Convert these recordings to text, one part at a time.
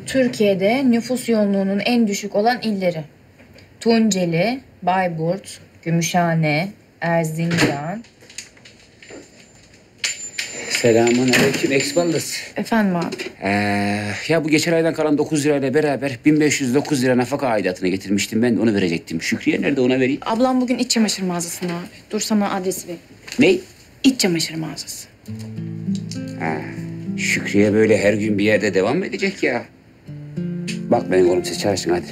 Türkiye'de nüfus yoğunluğunun en düşük olan illeri. Tunceli, Bayburt, Gümüşhane, Erzincan. Selamünaleyküm Eksballıs. Efendim abi? Ya bu geçen aydan kalan 9 lirayla beraber 1509 lira nafaka aidatını getirmiştim. Ben de onu verecektim. Şükriye nerede, ona vereyim? Ablam bugün iç çamaşır mağazasında abi. Dur sana adresi ver. Ne? İç çamaşır mağazası. Şükriye böyle her gün bir yerde devam mı edecek ya? Bak benim oğlum, siz çalışın hadi.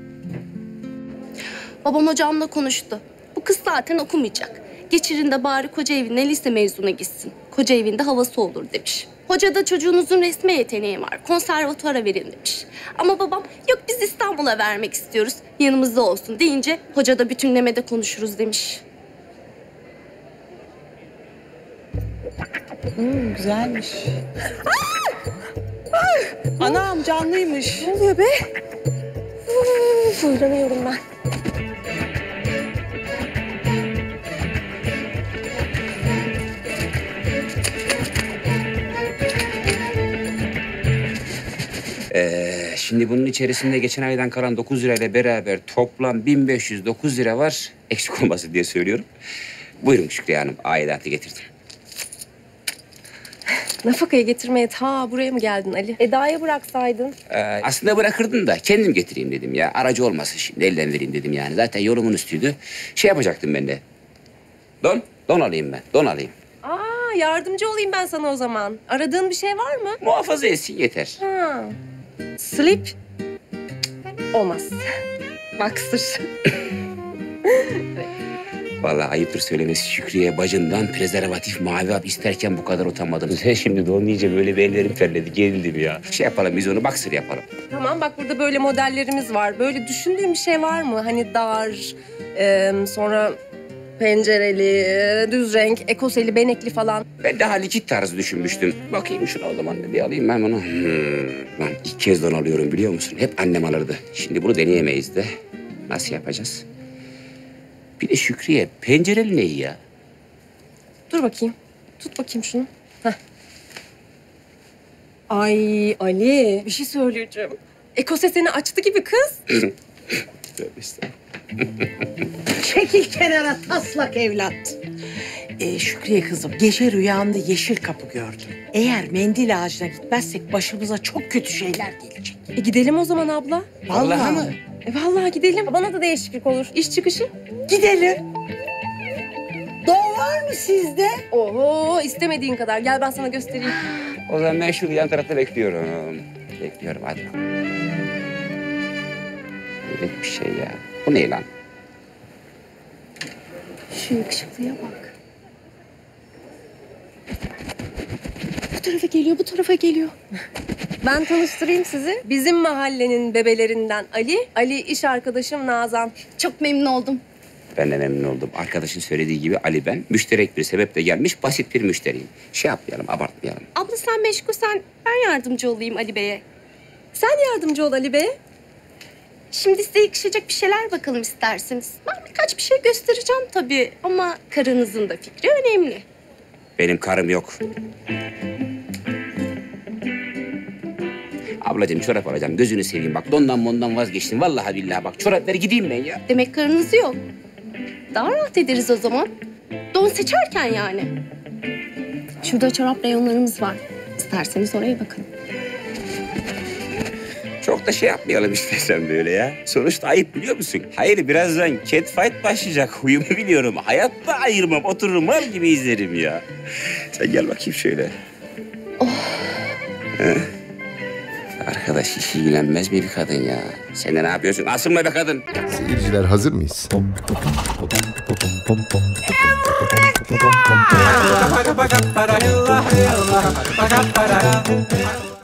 Babam hocamla konuştu. Bu kız zaten okumayacak. Geçirin de bari koca evine lise mezuna gitsin. Koca evinde havası olur demiş. Hoca da çocuğunuzun resme yeteneği var. Konservatuvara verin demiş. Ama babam yok biz İstanbul'a vermek istiyoruz. Yanımızda olsun deyince hoca da bütünlemede konuşuruz demiş. Güzelmiş. Anam canlıymış. Ne oluyor be? Fırlanıyorum ben. Şimdi bunun içerisinde geçen aydan kalan 9 lirayla beraber toplam 1509 lira var. Eksik olmasın diye söylüyorum. Buyurun Şükriye Hanım, aidatı getirdim. Nafakayı getirmeye ta buraya mı geldin Ali? Eda'ya bıraksaydın. Aslında bırakırdım da kendim getireyim dedim ya. Aracı olmasın şimdi, elden vereyim dedim yani. Zaten yolumun üstüydü. Şey yapacaktım ben de. Don alayım ben, don alayım. Aa, yardımcı olayım ben sana o zaman. Aradığın bir şey var mı? Muhafaza etsin yeter. Ha. Slip. Olmaz. Boxer. Vallahi ayıptır söylemesi, Şükriye bacından prezervatif mavi hap isterken bu kadar utanmadım. Sen şimdi don deyince böyle bir ellerim terledi, gerildim ya. Şey yapalım, biz onu boxer yapalım. Tamam bak, burada böyle modellerimiz var. Böyle düşündüğün bir şey var mı? Hani dar, sonra pencereli, düz renk, ekoseli, benekli falan. Ben daha likit tarzı düşünmüştüm. Bakayım şuna o zaman, bir alayım ben bunu. Lan ilk kez don alıyorum biliyor musun? Hep annem alırdı. Şimdi bunu deneyemeyiz de. Nasıl yapacağız? Bir de Şükriye, pencereli ne ya? Dur bakayım. Tut bakayım şunu. Heh. Ay Ali, bir şey söyleyeceğim. Ekose seni açtı gibi kız. Tövbe estağfurullah. Çekil kenara taslak evlat. Şükriye kızım, gece rüyamda yeşil kapı gördüm. Eğer mendil ağacına gitmezsek başımıza çok kötü şeyler gelecek. Gidelim o zaman abla. Vallahi mı? Vallahi gidelim. Bana da değişiklik olur. İş çıkışı. Gidelim. Doğum var mı sizde? Oho, istemediğin kadar. Gel ben sana göstereyim. O zaman ben şurada yan tarafta bekliyorum. Bekliyorum hadi. Evet bir şey ya. Bu ne lan? Şu yakışıklıya bak. Bu tarafa geliyor, bu tarafa geliyor. Ben tanıştırayım sizi. Bizim mahallenin bebelerinden Ali. Ali iş arkadaşım Nazan. Çok memnun oldum. Ben de memnun oldum. Arkadaşın söylediği gibi Ali ben. Müşterek bir sebeple gelmiş, basit bir müşteriyim. Şey yapmayalım, abartmayalım. Abla sen meşgulsen ben yardımcı olayım Ali Bey'e. Sen yardımcı ol Ali Bey'e. Şimdi size yakışacak bir şeyler bakalım isterseniz. Ben birkaç bir şey göstereceğim tabii ama karınızın da fikri önemli. Benim karım yok. Ablacığım çorap alacağım. Gözünü seveyim bak. Dondan mondan vazgeçtim. Vallahi billahi bak. Çorap ver gideyim ben ya. Demek karınız yok. Daha rahat ederiz o zaman. Don seçerken yani. Şurada çorap reyonlarımız var. İsterseniz oraya bakın. Çok da şey yapmayalım istersen böyle ya. Sonuçta ayıp biliyor musun? Hayır birazdan catfight başlayacak. Huyumu biliyorum. Hayatta ayırmam. Otururum mal gibi izlerim ya. Sen gel bakayım şöyle. Oh. Arkadaş hiç ilgilenmez mi bir kadın ya? Sen de ne yapıyorsun? Asılma be kadın. Seyirciler hazır mıyız?